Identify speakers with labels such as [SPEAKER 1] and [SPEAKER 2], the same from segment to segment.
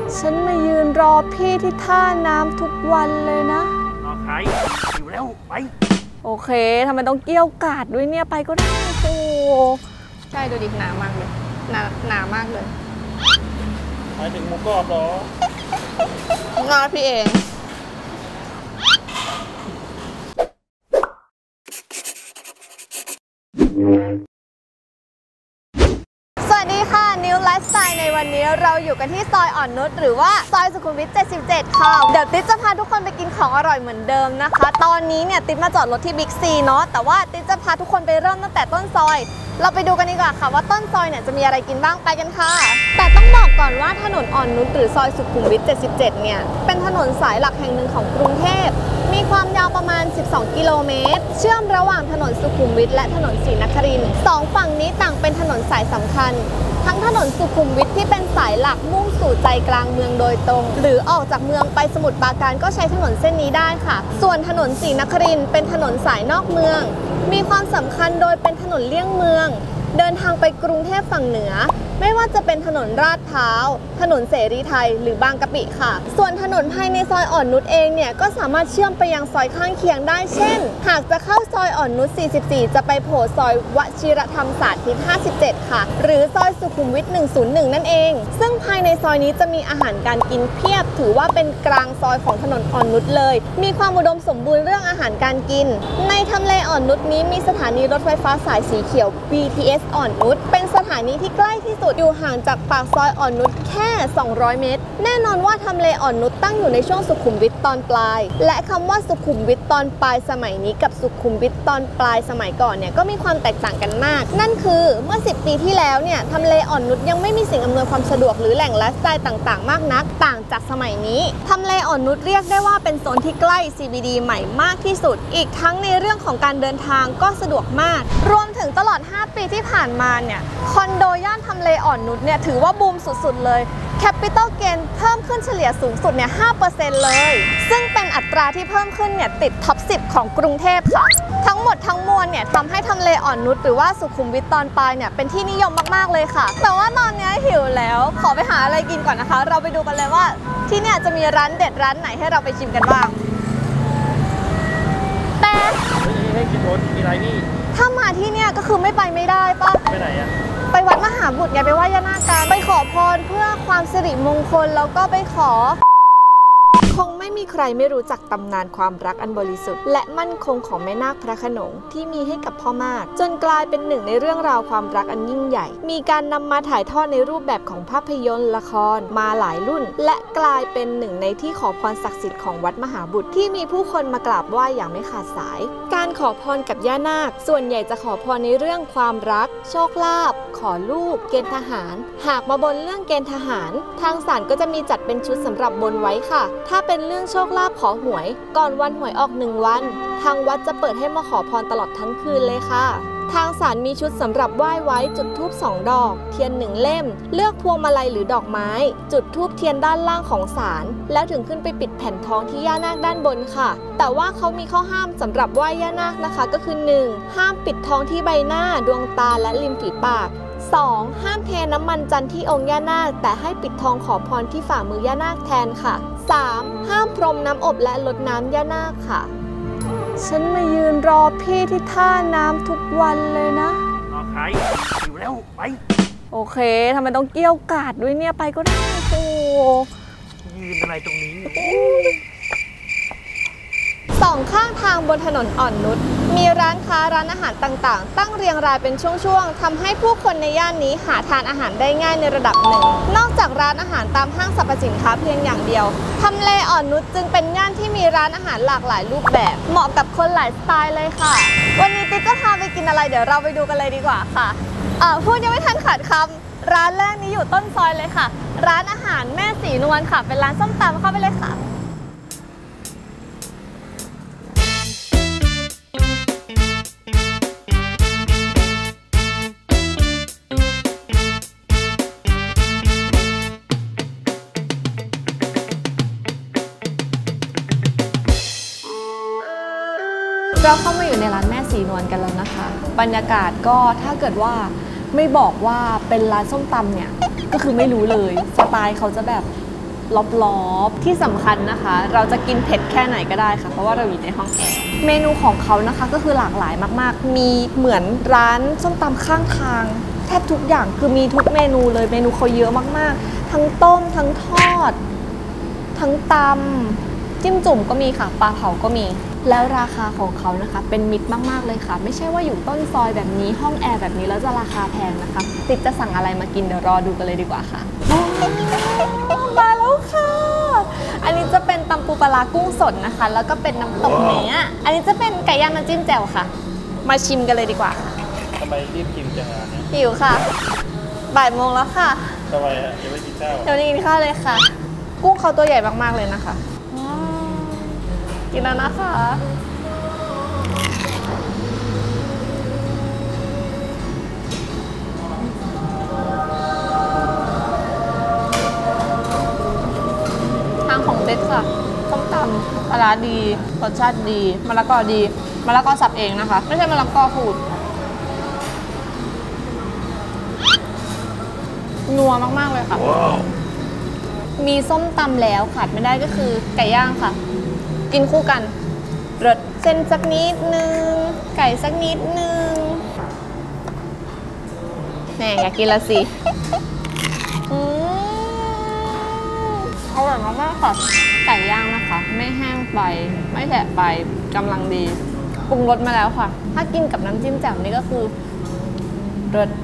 [SPEAKER 1] ฉันมายืนรอพี่ที่ท่าน้ำทุกวันเลยนะ
[SPEAKER 2] รอใครอยู่แล้วไป
[SPEAKER 1] โอเคทำไมต้องเกี้ยวกาดด้วยเนี่ยไปก็ได้โอ้
[SPEAKER 3] ใช่ดูดิหนามากเลยหนามากเลย
[SPEAKER 2] หมายถึงหมูกรอบเหร
[SPEAKER 3] องาพี่เองสวัสดีค่ะนิวไลฟ์สไตล์ในวันนี้เราอยู่กันที่ซอยอ่อนนุชหรือว่าซอยสุขุมวิท 77 ค่ะเดี๋ยวติ๊ดจะพาทุกคนไปกินของอร่อยเหมือนเดิมนะคะตอนนี้เนี่ยติ๊ดมาจอดรถที่บิ๊กซีเนาะแต่ว่าติ๊ดจะพาทุกคนไปเริ่มตั้งแต่ต้นซอยเราไปดูกันดีกว่าค่ะว่าต้นซอยเนี่ยจะมีอะไรกินบ้างไปกันค่ะแต่ต้องบอกก่อนว่าถนนอ่อนนุชหรือซอยสุขุมวิท 77 เนี่ยเป็นถนนสายหลักแห่งหนึ่งของกรุงเทพมีความยาวประมาณ 12 กิโลเมตรเชื่อมระหว่างถนนสุขุมวิทและถนนศรีนครินทร์สองฝั่งนี้ต่างเป็นถนนสายสำคัญทั้งถนนสุขุมวิทที่เป็นสายหลักมุ่งสู่ใจกลางเมืองโดยตรงหรือออกจากเมืองไปสมุทรปราการก็ใช้ถนนเส้นนี้ได้ค่ะส่วนถนนศรีนครินทร์เป็นถนนสายนอกเมืองมีความสำคัญโดยเป็นถนนเลี่ยงเมืองเดินทางไปกรุงเทพฝั่งเหนือไม่ว่าจะเป็นถนนลาดพร้าวถนนเสรีไทยหรือบางกะปิค่ะส่วนถนนภายในซอยอ่อนนุชเองเนี่ยก็สามารถเชื่อมไปยังซอยข้างเคียงได้เช่นหากจะเข้าซอยอ่อนนุช 44 จะไปโผล่ซอยวชิรธรรมสาธิต 57 ค่ะหรือซอยสุขุมวิท 101 นั่นเองซึ่งภายในซอยนี้จะมีอาหารการกินเพียบถือว่าเป็นกลางซอยของถนนอ่อนนุชเลยมีความอุดมสมบูรณ์เรื่องอาหารการกินในทำเลอ่อนนุชนี้มีสถานีรถไฟฟ้าสายสีเขียว BTS อ่อนนุชเป็นสถานีที่ใกล้ที่สุดอยู่ห่างจากปากซอยอ่อนนุชแค่ 200 เมตรแน่นอนว่าทำเลอ่อนนุชตั้งอยู่ในช่วงสุขุมวิทตอนปลายและคำว่าสุขุมวิทตอนปลายสมัยนี้กับสุขุมวิทตอนปลายสมัยก่อนเนี่ยก็มีความแตกต่างกันมากนั่นคือเมื่อ10 ปีที่แล้วเนี่ยทำเลอ่อนนุชยังไม่มีสิ่งอำนวยความสะดวกหรือแหล่งไลฟ์สไตล์ต่างๆมากนักต่างจากสมัยนี้ทำเลอ่อนนุชเรียกได้ว่าเป็นโซนที่ใกล้ CBD ใหม่มากที่สุดอีกทั้งในเรื่องของการเดินทางก็สะดวกมากรวมถึงตลอด5 ปีที่ผ่านมาเนี่ยคอนโดย่านทำเลอ่อนนุชเนี่ยถือว่าบูมสุดๆเลย Capital Gain เพิ่มขึ้นเฉลี่ยสูงสุดเนี่ย 5% เลยซึ่งเป็นอัตราที่เพิ่มขึ้นเนี่ยติดท็อป 10 ของกรุงเทพค่ะทั้งหมดทั้งมวลเนี่ยทำให้ทำเลอ่อนนุชหรือว่าสุขุมวิทตอนปลายเนี่ยเป็นที่นิยมมากๆเลยค่ะแต่ว่าตอนนี้หิวแล้วขอไปหาอะไรกินก่อนนะคะเราไปดูกันเลยว่าที่เนี่ยจะมีร้านเด็ดร้านไหนให้เราไปชิมกันบ้างแต่
[SPEAKER 2] ให้กินรถมีอะไรนี่
[SPEAKER 1] ถ้ามาที่เนี่ยก็คือไม่ไปไม่ได้ป่ะ
[SPEAKER 2] ไปไหนอะ
[SPEAKER 1] ไปวัดมหาบุตรไงไปไหว้ย่านาคกันไปขอพรเพื่อความสิริมงคลแล้วก็ไปขอคงไม่มีใครไม่รู้จักตำนานความรักอันบริสุทธิ์และมั่นคงของแม่นาคพระโขนงที่มีให้กับพ่อมากจนกลายเป็นหนึ่งในเรื่องราวความรักอันยิ่งใหญ่มีการนำมาถ่ายทอดในรูปแบบของภาพยนตร์ละครมาหลายรุ่นและกลายเป็นหนึ่งในที่ขอพรศักดิ์สิทธิ์ของวัดมหาบุตรที่มีผู้คนมากราบไหว้อย่างไม่ขาดสายการขอพรกับย่านาคส่วนใหญ่จะขอพรในเรื่องความรักโชคลาภขอลูกเกณฑ์ทหารหากมาบนเรื่องเกณฑ์ทหารทางศาลก็จะมีจัดเป็นชุดสำหรับบนไว้ค่ะถ้าเป็นเรื่องโชคลาภขอหวยก่อนวันหวยออก1 วันทางวัดจะเปิดให้มาขอพรตลอดทั้งคืนเลยค่ะทางศาลมีชุดสำหรับไหว้ไว้จุดธูป2 ดอกเทียน1 เล่มเลือกพวงมาลัยหรือดอกไม้จุดธูปเทียนด้านล่างของศาลแล้วถึงขึ้นไปปิดแผ่นทองที่ย่านาคด้านบนค่ะแต่ว่าเขามีข้อห้ามสำหรับไหว้ย่านาคนะคะก็คือ 1. ห้ามปิดทองที่ใบหน้าดวงตาและริมฝีปาก 2. ห้ามเทน้ำมันจันทร์ที่องค์ย่านาคแต่ให้ปิดทองขอพรที่ฝ่ามือย่านาคแทนค่ะ 3. ห้ามพรมน้ำอบและรดน้ำย่านาคค่ะฉันมายืนรอพี่ที่ท่าน้ำทุกวันเลยนะ
[SPEAKER 2] รอใครอยู่แล้วไป
[SPEAKER 1] โอเคทำไมต้องเกี้ยวกาดด้วยเนี่ยไปก็ได้โอ้
[SPEAKER 2] ยืนอะไรตรงนี้
[SPEAKER 1] สองข้างทางบนถนนอ่อนนุชมีร้านค้าร้านอาหารต่างๆตั้งเรียงรายเป็นช่วงๆทำให้ผู้คนในย่านนี้หาทานอาหารได้ง่ายในระดับหนึ่งนอกจากร้านอาหารตามห้างสรรพสินค้าเพียงอย่างเดียวทำเลอ่อนนุชจึงเป็นย่านที่มีร้านอาหารหลากหลายรูปแบบเหมาะกับคนหลายสไตล์เลยค่ะวันนี้ติ๊กจะพาไปกินอะไรเดี๋ยวเราไปดูกันเลยดีกว่าค่ะพูดยังไม่ทันขาดคำร้านแรกนี้อยู่ต้นซอยเลยค่ะร้านอาหารแม่สีนวลค่ะเป็นร้านส้มตำเข้าไปเลยค่ะเราเข้ามาอยู่ในร้านแม่สีนวลกันแล้วนะคะบรรยากาศก็ถ้าเกิดว่าไม่บอกว่าเป็นร้านส้มตำเนี่ยก็คือไม่รู้เลยสไตล์เขาจะแบบ
[SPEAKER 3] รอบๆที่สำคัญนะคะ เราจะกินเผ็ดแค่ไหนก็ได้ค่ะเพราะว่าเราอยู่ในห้องแอร์เมนูของเขานะคะก็คือหลากหลายมากๆมีเหมือนร้านส้มตำข้างทางแทบทุกอย่างคือมีทุกเมนูเลยเมนูเขาเยอะมากๆทั้งต้มทั้งทอดทั้งตำจิ้มจุ่มก็มีค่ะปลาเผาก็มีแล้วราคาของเขานะคะเป็นมิตรมากๆเลยค่ะไม่ใช่ว่าอยู่ต้นซอยแบบนี้ห้องแอร์แบบนี้แล้วจะราคาแพงนะคะติดจะสั่งอะไรมากินเดี๋ยวรอดูกันเลยดีกว่าค่ะมาแล้วค่ะอันนี้จะเป็นตำปูปลาร้ากุ้งสดนะคะแล้วก็เป็นน้ำตกเนื้ออันนี้จะเป็นไก่ย่างน้ำจิ้มแจ่วค่ะมาชิมกันเลยดีกว่า
[SPEAKER 2] ทำไมรีบกินจังเนี่ย
[SPEAKER 3] หิวค่ะบ่ายโมงแล้วค่ะ
[SPEAKER 2] ทำไมยังไม่กินข้าว
[SPEAKER 3] เดี๋ยวนี้กินข้าวเลยค่ะกุ้งเขาตัวใหญ่มากๆเลยนะคะกินแล้วนะคะทางของเด็ดค่ะต้มตำปลาร้าดีรสชาติดีมะละกอดีมะละกอสับเองนะคะไม่ใช่มะละกอขูดนัวมากๆเลยค่ะมีส้มตำแล้วขาดไม่ได้ก็คือไก่ย่างค่ะกินคู่กันรสเส้นสักนิดนึงไก่สักนิดนึงแหมอยากกินละสิอร่อยมากๆค่ะไก่ย่างนะคะไม่แห้งไปไม่แฉะไปกำลังดีปรุงรสมาแล้วค่ะถ้ากินกับน้ำจิ้มแจ่วนี่ก็คือรส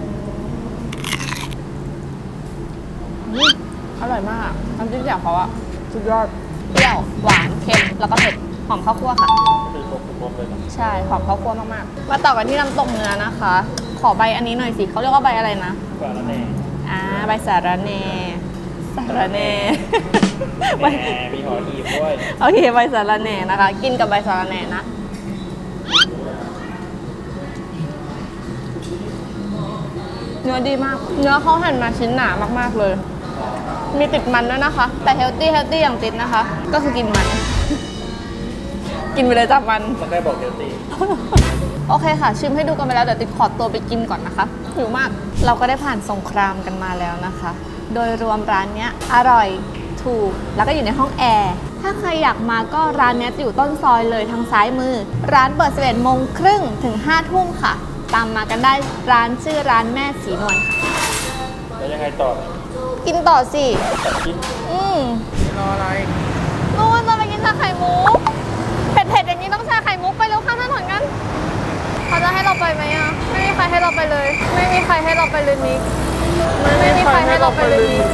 [SPEAKER 3] อร่อยมากน้ำจิ้มแจ่วเขาอะสุดยอดเปรี้ยวหวานเค็มแล้วก็เผ็ดหอมข้าวคั่วค่ะ
[SPEAKER 2] คือครบทุกรสเลยนะ
[SPEAKER 3] ใช่หอมข้าวคั่วมากๆมาต่อกันที่น้ำตกเนื้อนะคะขอใบอันนี้หน่อยสิเขาเรียกว่าใบอะไรนะ
[SPEAKER 2] กว่าละแน่
[SPEAKER 3] ใบสาระแหน่สาระแหน่
[SPEAKER 2] แหมมีหอหีบด้วย
[SPEAKER 3] โอเคใบสาระแหน่นะคะกินกับใบสาระแหน่นะเนื้อดีมากเนื้อเขาหั่นมาชิ้นหนามากๆเลยมีติดมันด้วยนะคะแต่เฮลตี้อย่างติดนะคะก็คือกินมัน กินไปเลยจับมัน
[SPEAKER 2] มันได้บอกเฮลตี้
[SPEAKER 3] โอเคค่ะชิมให้ดูกันไปแล้วเดี๋ยวติดขอตัวไปกินก่อนนะคะหิวมากเราก็ได้ผ่านสงครามกันมาแล้วนะคะโดยรวมร้านเนี้ยอร่อยถูกแล้วก็อยู่ในห้องแอร์ถ้าใครอยากมาก็ร้านเนี้ยจะอยู่ต้นซอยเลยทางซ้ายมือร้านเปิด 11:30 ถึง 5 ทุ่มค่ะตามมากันได้ร้านชื่อร้านแม่สีนวลค่ะ
[SPEAKER 2] แล้วยังไงต่อ
[SPEAKER 3] กินต่อสิ
[SPEAKER 2] ตัดกิน รออะไร
[SPEAKER 3] นู่นจะไปกินชาไข่มุกเผ็ดๆอย่างนี้ต้องชาไข่มุกไปเร็วข้ามถนนกันเขาจะให้เราไปไหมอ่ะไม่มีใครให้เราไปเลยไม่มีใครให้เราไปเลยนิกไม่มีใครให้เราไปเลยนิก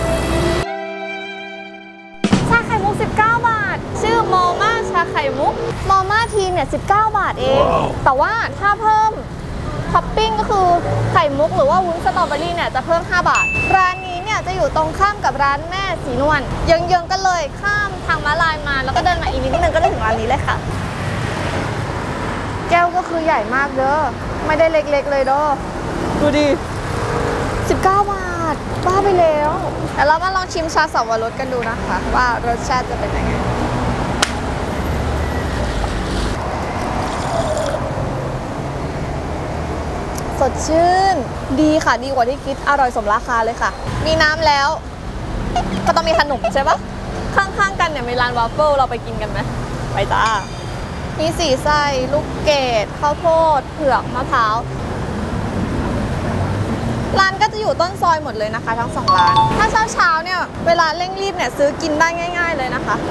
[SPEAKER 3] ชาไข่มุก19 บาทชื่อมอม่าชาไข่มุกมอม่าทีเนี่ย19 บาทเองแต่ว่าถ้าเพิ่มท็อปปิ้งก็คือไข่มุกหรือว่าวุ้นสตรอเบอรี่เนี่ยจะเพิ่ม5 บาทร้านนี้เนี่ยจะอยู่ตรงข้ามกับร้านแม่สีนวลเยื้องๆกันเลยข้ามทางม้าลายมาแล้วก็เดินมาอีกนิดนึงก็ได้ถึงร้านนี้เลยค่ะแก้วก็คือใหญ่มากเด้อไม่ได้เล็กๆเลยเด้อดูดิ19 บาทบ้าไปแล้วแต่เรามาลองชิมชาสับปะรดกันดูนะคะว่ารสชาติจะเป็นยังไงสดชื่นดีค่ะดีกว่าที่คิดอร่อยสมราคาเลยค่ะมีน้ำแล้วก็ต้องมีขนมใช่ปะข้างๆกันเนี่ยมีร้านวาฟเฟิลเราไปกินกันไหมไปจ้ามี4 ไส้ลูกเกดข้าวโพดเผือกมะพร้าวร้านก็จะอยู่ต้นซอยหมดเลยนะคะทั้ง2 ร้านถ้าเช้าๆเนี่ยเวลาเร่งรีบเนี่ยซื้อกินได้ง่ายๆเลยนะคะ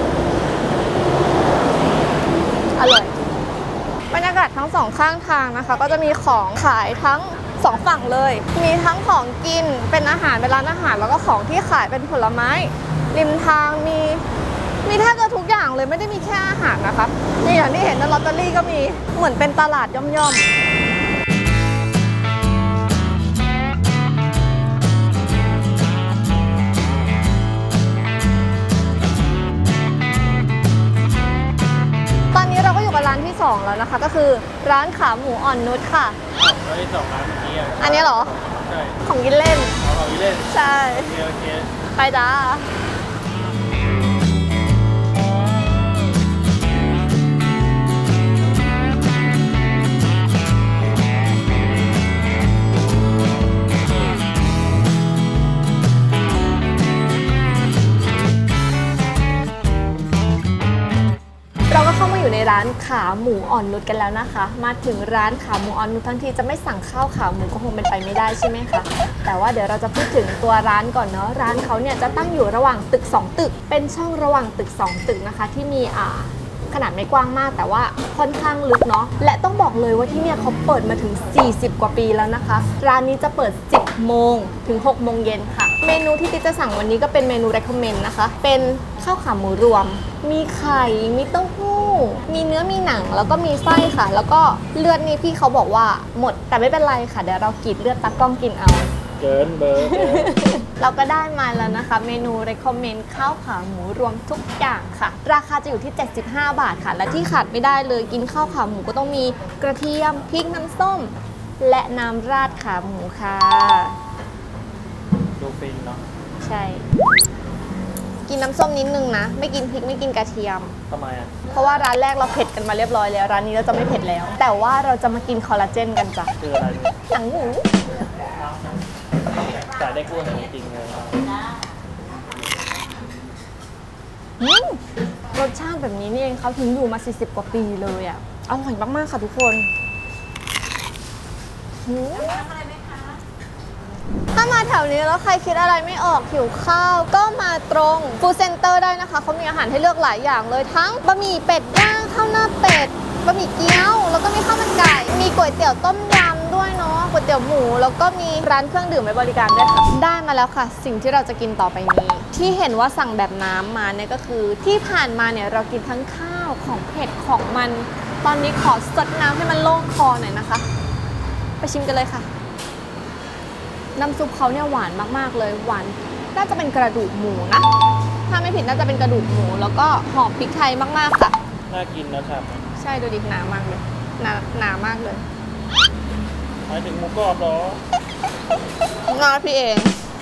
[SPEAKER 3] อร่อยบรรยากาศทั้ง2 ข้างทางนะคะก็จะมีของขายทั้ง2 ฝั่งเลยมีทั้งของกินเป็นอาหารเป็นร้านอาหารแล้วก็ของที่ขายเป็นผลไม้ริมทางมีแทบจะทุกอย่างเลยไม่ได้มีแค่อาหารนะคะนี่อย่างที่เห็นนะลอตเตอรี่ก็มีเหมือนเป็นตลาดย่อมๆตอนนี้เราก็อยู่กับร้านที่2แล้วนะคะก็คือร้านขาหมูอ่อนนุชค่ะ
[SPEAKER 2] แล้วที่2ร้านเมื่อกี้อ่ะ
[SPEAKER 3] อันนี้เหรอ
[SPEAKER 2] ใช่
[SPEAKER 3] ของกินเล่น
[SPEAKER 2] เอาอีเล่น
[SPEAKER 3] ใช่
[SPEAKER 2] โอเค
[SPEAKER 3] ไปจ้า
[SPEAKER 1] ร้านขาหมูอ่อนนุชกันแล้วนะคะมาถึงร้านขาหมูอ่อนนุชทั้งทีจะไม่สั่งข้าวขาหมูก็คงเป็นไปไม่ได้ใช่ไหมคะแต่ว่าเดี๋ยวเราจะพูดถึงตัวร้านก่อนเนาะร้านเขาเนี่ยจะตั้งอยู่ระหว่างตึก2ตึกเป็นช่องระหว่างตึก2ตึกนะคะที่มีขนาดไม่กว้างมากแต่ว่าค่อนข้างลึกเนาะและต้องบอกเลยว่าที่เนี่ยเขาเปิดมาถึง40กว่าปีแล้วนะคะร้านนี้จะเปิด10โมงถึง6โมงเย็นค่ะเมนูที่ติ๊กจะสั่งวันนี้ก็เป็นเมนู recommend นะคะเป็นข้าวขาหมูรวมมีไข่มีเต้าหู้มีเนื้อมีหนังแล้วก็มีไส้ค่ะแล้วก็เลือดนี่พี่เขาบอกว่าหมดแต่ไม่เป็นไรค่ะเดี๋ยวเรากรีดเลือดตากล้องกินเอา
[SPEAKER 2] เกินเบอร์
[SPEAKER 1] เราก็ได้มาแล้วนะคะเมนู recommend ข้าวขาหมูรวมทุกอย่างค่ะราคาจะอยู่ที่75 บาทค่ะและที่ขาดไม่ได้เลยกินข้าวขาหมูก็ต้องมีกระเทียมพริกน้ำส้มและน้ำราดขาหมูค่ะ
[SPEAKER 2] ดูฟินเนาะ
[SPEAKER 1] ใช่กินน้ำส้มนิดนึงนะไม่กินพริกไม่กินกระเทียม
[SPEAKER 2] ทำไมอ่ะ
[SPEAKER 1] เพราะว่าร้านแรกเราเผ็ดกันมาเรียบร้อยแล้วร้านนี้เราจะไม่เผ็ดแล้วแต่ว่าเราจะมากินคอลลาเจนกันจ้ะ
[SPEAKER 2] คืออะไรเนี่ย
[SPEAKER 1] หนังหมู
[SPEAKER 2] จ่ายได้กู้ของจริงเลย
[SPEAKER 1] รสชาติแบบนี้นี่เองเขาถึงอยู่มา40กว่าปีเลยอ่ะอร่อยมากๆค่ะทุกคนถ้ามาแถวนี้แล้วใครคิดอะไรไม่ออกหิวข้าวก็มาตรงฟู้ดเซ็นเตอร์ได้นะคะเขามีอาหารให้เลือกหลายอย่างเลยทั้งบะหมี่เป็ดย่างข้าวหน้าเป็ดบะหมี่เกี๊ยวแล้วก็มีข้าวมันไก่มีก๋วยเตี๋ยวต้มยำด้วยเนาะก๋วยเตี๋ยวหมูแล้วก็มีร้านเครื่องดื่มไว้บริการด้วยค่ะได้มาแล้วค่ะสิ่งที่เราจะกินต่อไปนี้ที่เห็นว่าสั่งแบบน้ำมาเนี่ยก็คือที่ผ่านมาเนี่ยเรากินทั้งข้าวของเผ็ดของมันตอนนี้ขอสดน้ำให้มันโล่งคอหน่อยนะคะไปชิมกันเลยค่ะน้ำซุปเขาเนี่ยหวานมากๆเลยหวานน่าจะเป็นกระดูกหมูนะถ้าไม่ผิดน่าจะเป็นกระดูกหมูแล้วก็หอมพริกไทยมากๆค่ะ
[SPEAKER 2] น่ากินนะครับ
[SPEAKER 1] ใช่ดูดิหนามากเลยหนามากเลย
[SPEAKER 2] หมายถึงหมูกรอบเหร
[SPEAKER 1] องาพี่เอง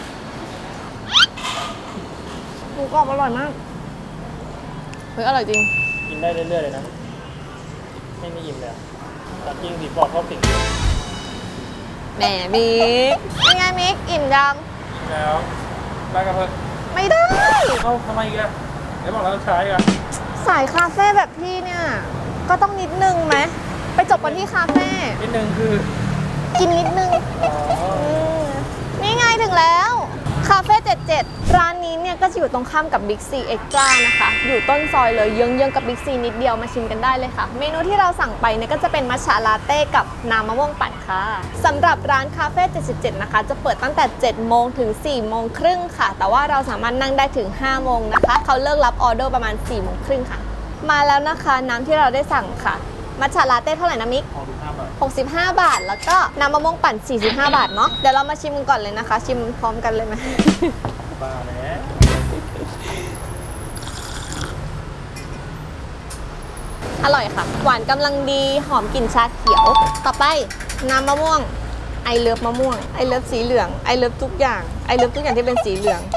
[SPEAKER 1] หมูกรอบอร่อยมากเฮ้ยอร่อยจริง
[SPEAKER 2] กินได้เรื่อยๆเลยนะไม่อิ่มเลยแต่จริงสิปอดเข้าสิ่ง
[SPEAKER 1] แหมมิกเป็นไงมิกอิ่มยัง
[SPEAKER 2] แล้วได้กันเพิ่ม
[SPEAKER 1] ไม่ได้
[SPEAKER 2] เข้าทำไมกันเดี๋ยวบอกเราใช้กัน
[SPEAKER 1] สายคาเฟ่แบบพี่เนี่ยก็ต้องนิดนึงไหมไปจบกันที่คาเฟ่
[SPEAKER 2] นิดนึงคือ
[SPEAKER 1] กินนิดนึงนี่ไงถึงแล้วคาเฟ่77ร้านนี้เนี่ยก็จะอยู่ตรงข้ามกับ Big C Extra นะคะอยู่ต้นซอยเลยเยื้องๆกับ Big C นิดเดียวมาชิมกันได้เลยค่ะเมนูที่เราสั่งไปเนี่ยก็จะเป็นมัทฉะลาเต้กับน้ำมะม่วงปั่นค่ะสำหรับร้านคาเฟ่77นะคะจะเปิดตั้งแต่7โมงถึง4โมงครึ่งค่ะแต่ว่าเราสามารถนั่งได้ถึง5โมงนะคะเขาเลิกรับออเดอร์ประมาณ4โมงครึ่งค่ะมาแล้วนะคะน้ำที่เราได้สั่งค่ะมัทฉะลาเต้เท่าไหร่นะมิก65 บาทแล้วก็น้ำมะม่วงปั่น45 บาทเนาะเดี๋ยวเรามาชิมกันก่อนเลยนะคะชิมพร้อมกันเลยไหม
[SPEAKER 2] บ้าแล้ว
[SPEAKER 1] อร่อยค่ะหวานกำลังดีหอมกลิ่นชาเขียวต่อไปน้ำมะม่วงไอเลิฟมะม่วงไอเลิฟสีเหลืองไอเลิฟทุกอย่างไอเลิฟทุกอย่างที่เป็นสีเหลือง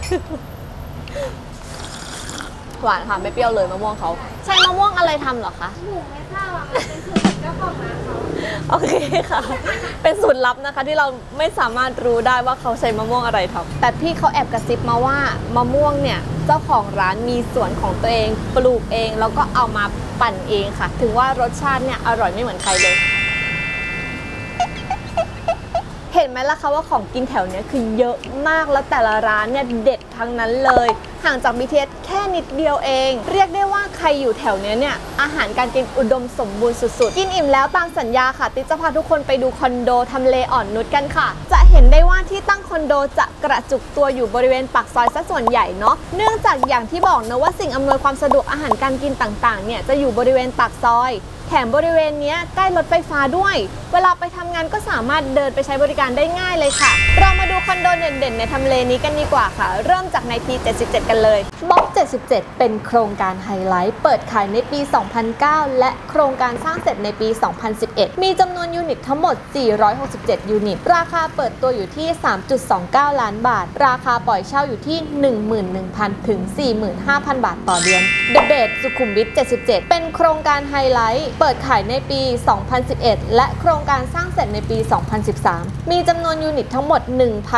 [SPEAKER 1] หวานค่ะไม่เปรี้ยวเลยมะม่วงเขาใช้มะม่วงอะไรทำเหรอคะหมูไม่ทราบอ่ะมันเป็นสูตรเจ้าของร้านเขาโอเคค่ะเป็นสูตรลับนะคะที่เราไม่สามารถรู้ได้ว่าเขาใช้มะม่วงอะไรทำแต่พี่เขาแอบกระซิบมาว่ามะม่วงเนี่ยเจ้าของร้านมีสวนของตัวเองปลูกเองแล้วก็เอามาปั่นเองค่ะถึงว่ารสชาติเนี่ยอร่อยไม่เหมือนใครเลยเห็นไหมล่ะคะว่าของกินแถวนี้คือเยอะมากแล้วแต่ละร้านเนี่ยเด็ดทั้งนั้นเลยห่างจาก BTS แค่นิดเดียวเองเรียกได้ว่าใครอยู่แถวนี้เนี่ยอาหารการกินอุดมสมบูรณ์สุดๆกินอิ่มแล้วตามสัญญาค่ะติ๊กจะพาทุกคนไปดูคอนโดทำเลอ่อนนุชกันค่ะจะเห็นได้ว่าที่ตั้งคอนโดจะกระจุกตัวอยู่บริเวณปากซอยซะส่วนใหญ่เนาะเนื่องจากอย่างที่บอกนะว่าสิ่งอำนวยความสะดวกอาหารการกินต่างๆเนี่ยจะอยู่บริเวณปากซอยแถมบริเวณนี้ใกล้รถไฟฟ้าด้วยเวลาไปทำงานก็สามารถเดินไปใช้บริการได้ง่ายเลยค่ะเรามาดูคอนโดเด่นๆในทำเลนี้กันดีกว่าค่ะเริ่มจากในที่77กันเลยบล็อก77เป็นโครงการไฮไลท์เปิดขายในปี 2009 และโครงการสร้างเสร็จในปี 2011 มีจำนวนยูนิตทั้งหมด467ยูนิตราคาเปิดตัวอยู่ที่ 3.29 ล้านบาทราคาปล่อยเช่าอยู่ที่ 11,000 ถึง 45,000 บาทต่อเดือน The Bed สุขุมวิท77เป็นโครงการไฮไลท์เปิดขายในปี 2011 และโครงการสร้างเสร็จในปี 2013 มีจำนวนยูนิตทั้งหมด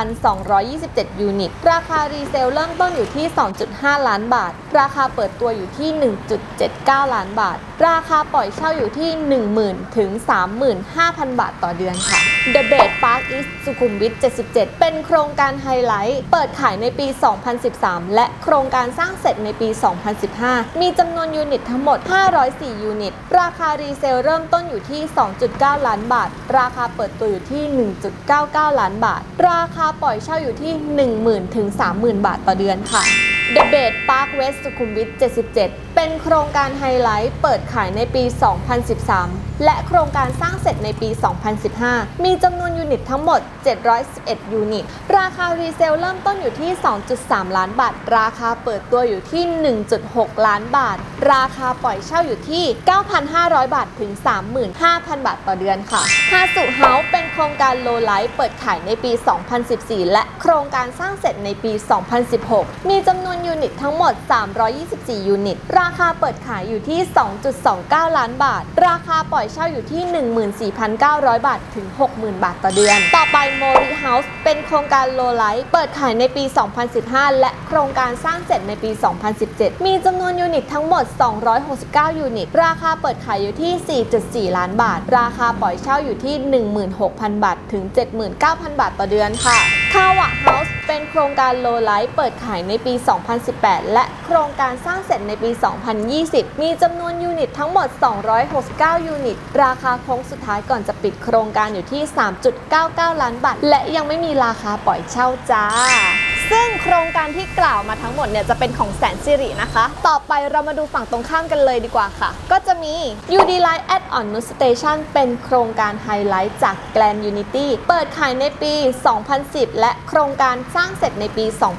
[SPEAKER 1] 1,227 ยูนิตราคารีเซลเริ่มต้นอยู่ที่ 2.5 ล้านบาทราคาเปิดตัวอยู่ที่ 1.79 ล้านบาทราคาปล่อยเช่าอยู่ที่ 10,000 ถึง 35,000 บาทต่อเดือนค่ะ The Bed Park East สุขุมวิท 77 เป็นโครงการไฮไลท์เปิดขายในปี 2013 และโครงการสร้างเสร็จในปี 2015 มีจำนวนยูนิตทั้งหมด 504 ยูนิตราคารีเซลเริ่มต้นอยู่ที่ 2.9 ล้านบาทราคาเปิดตัวอยู่ที่ 1.99 ล้านบาทราคาปล่อยเช่าอยู่ที่ 10,000 ถึง 30,000 บาทต่อเดือนค่ะ The Bed Park West สุขุมวิท 77 เป็นโครงการไฮไลท์เปิดขายในปี 2013 และโครงการสร้างเสร็จในปี 2015 มีจำนวนยูนิตทั้งหมด 711 ยูนิตราคารีเซลเริ่มต้นอยู่ที่ 2.3 ล้านบาทราคาเปิดตัวอยู่ที่ 1.6 ล้านบาทราคาปล่อยเช่าอยู่ที่ 9,500 บาทถึง 35,000 บาทต่อเดือนค่ะฮาสุเฮาส์เป็นโครงการโลไลท์เปิดขายในปี 2014 และโครงการสร้างเสร็จในปี 2016 มีจำนวนยูนิตทั้งหมด 324 ยูนิตราคาเปิดขายอยู่ที่ 2.29 ล้านบาทราคาปล่อยเช่าอยู่ที่ 14,900 บาทถึง 60,000 บาทต่อเดือนต่อไปโมริเฮาส์เป็นโครงการโลไลท์เปิดขายในปี 2015 และโครงการสร้างเสร็จในปี 2017 มีจำนวนยูนิตทั้งหมด 269 ยูนิตราคาเปิดขายอยู่ที่ 4.4 ล้านบาทราคาปล่อยเช่าอยู่ที่ 16,000 บาทถึง 79,000 บาทต่อเดือนค่ะคาวะเฮาส์เป็นโครงการโลไลท์เปิดขายในปี 2018 และโครงการสร้างเสร็จในปี 2020 มีจำนวนยูนิตทั้งหมด 269 ยูนิตราคาโค้งสุดท้ายก่อนจะปิดโครงการอยู่ที่ 3.99 ล้านบาทและยังไม่มีราคาปล่อยเช่าจ้าซึ่งโครงการที่กล่าวมาทั้งหมดเนี่ยจะเป็นของแสนสิรินะคะต่อไปเรามาดูฝั่งตรงข้ามกันเลยดีกว่าค่ะก็จะมี UD Line at On Nut Station เป็นโครงการไฮไลท์จาก Grand Unity เปิดขายในปี 2010 และโครงการสร้างเสร็จในปี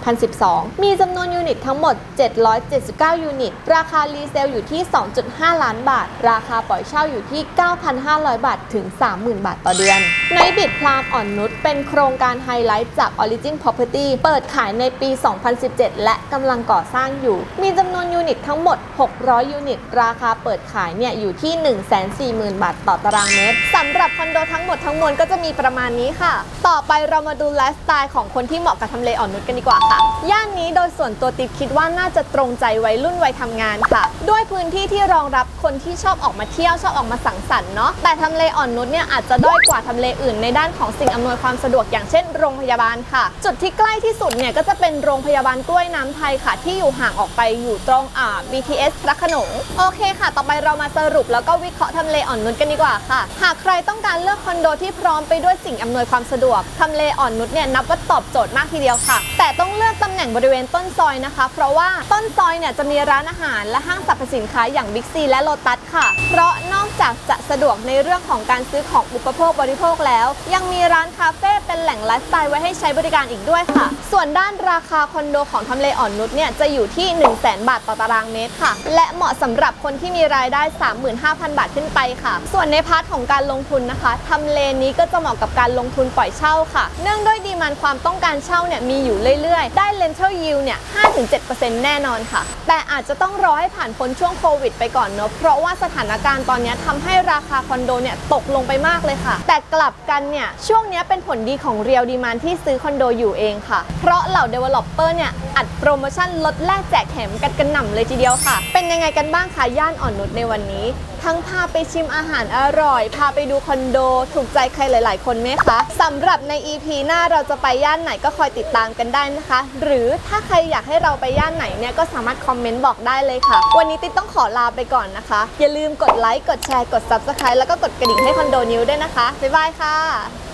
[SPEAKER 1] 2012 มีจำนวนยูนิตทั้งหมด 779 ยูนิตราคารีเซลอยู่ที่ 2.5 ล้านบาทราคาปล่อยเช่าอยู่ที่ 9,500 บาทถึง 30,000 บาทต่อเดือนในบิดพลามอ่อนนุชเป็นโครงการไฮไลท์จาก Origin Property เปิดขายในปี 2017 และกำลังก่อสร้างอยู่มีจำนวนยูนิตทั้งหมด 600 ยูนิตราคาเปิดขายเนี่ยอยู่ที่ 140,000 บาทต่อตารางเมตรสำหรับคอนโดทั้งหมดทั้งมวลก็จะมีประมาณนี้ค่ะต่อไปเรามาดูไลฟ์สไตล์ของคนที่เหมาะกับทำเลอ่อนนุชกันดีกว่าค่ะย่านนี้โดยส่วนตัวติ๊บคิดว่าน่าจะตรงใจวัยรุ่นวัยทำงานค่ะด้วยพื้นที่ที่รองรับคนที่ชอบออกมาเที่ยวชอบออกมาสังสรรค์เนาะแต่ทำเลอ่อนนุชเนี่ยอาจจะด้อยกว่าทำเลอื่นในด้านของสิ่งอำนวยความสะดวกอย่างเช่นโรงพยาบาลค่ะจุดที่ใกล้ที่สุดเนี่ยก็จะเป็นโรงพยาบาลกล้วยน้ำไทยค่ะที่อยู่ห่างออกไปอยู่ตรง BTS พระโขนงโอเคค่ะต่อไปเรามาสรุปแล้วก็วิเคราะห์ทำเลอ่อนนุชกันดีกว่าค่ะหากใครต้องการเลือกคอนโดที่พร้อมไปด้วยสิ่งอำนวยความสะดวกทำเลอ่อนนุชเนี่ยนับว่าตอบโจทย์มากทีเดียวค่ะแต่ต้องเลือกตำแหน่งบริเวณต้นซอยนะคะเพราะว่าต้นซอยเนี่ยจะมีร้านอาหารและห้างสรรพสินค้าอย่างบิ๊กซีและโลตัสค่ะเพราะนอกจากจะสะดวกในเรื่องของการซื้อของอุปโภคบริโภคแล้วยังมีร้านคาเฟ่เป็นแหล่งไลฟ์สไตล์ไว้ให้ใช้บริการอีกด้วยค่ะส่วนด้านราคาคอนโดของทำเลอ่อนนุชเนี่ยจะอยู่ที่ 100,000 บาทต่อตารางเมตรค่ะและเหมาะสำหรับคนที่มีรายได้ 35,000 บาทขึ้นไปค่ะส่วนในพาร์ทของการลงทุนนะคะทำเลนี้ก็จะเหมาะกับการลงทุนปล่อยเช่าค่ะเนื่องด้วยดีมานด์ความต้องการเช่าเนี่ยมีอยู่เรื่อยๆได้ rental yield เนี่ย 5-7% แน่นอนค่ะแต่อาจจะต้องรอให้ผ่านพ้นช่วงโควิดไปก่อนเนอะเพราะว่าสถานการณ์ตอนนี้ทำให้ราคาคอนโดเนี่ยตกลงไปมากเลยค่ะแต่กลับกันเนี่ยช่วงนี้เป็นผลดีของเรียลดีมานด์ที่ซื้อคอนโดอยู่เองค่ะเพราะเหล่า developer เนี่ยอัดโปรโมชั่นลดแลกแจกแถมกันกระหน่ำเลยทีเดียวค่ะเป็นยังไงกันบ้างคะย่านอ่อนนุชในวันนี้ทั้งพาไปชิมอาหารอร่อยพาไปดูคอนโดถูกใจใครหลายๆคนไหมคะสำหรับใน EP หน้าเราจะไปย่านไหนก็คอยติดตามกันได้นะคะหรือถ้าใครอยากให้เราไปย่านไหนเนี่ยก็สามารถคอมเมนต์บอกได้เลยค่ะวันนี้ติ๊กต้องขอลาไปก่อนนะคะอย่าลืมกดไลค์กดแชร์กด Subscribe แล้วก็กดกระดิ่งให้คอนโดนิวด้วยนะคะบ๊ายบายค่ะ